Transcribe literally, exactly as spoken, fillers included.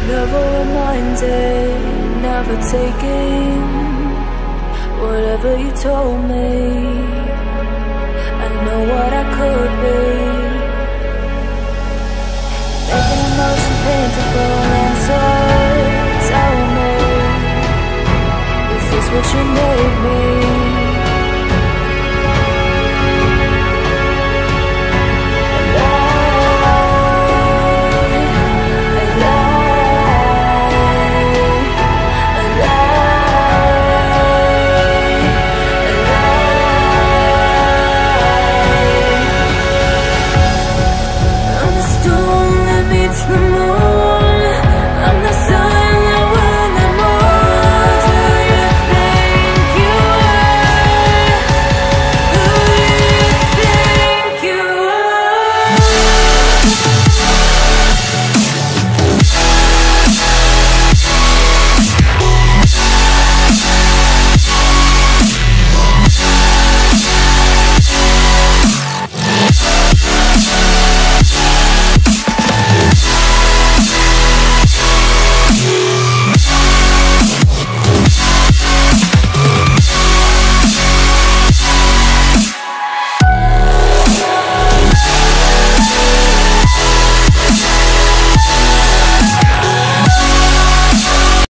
never reminded, never taking whatever you told me. I know what I could be, making emotion paintable and so tell me, is this what you made me?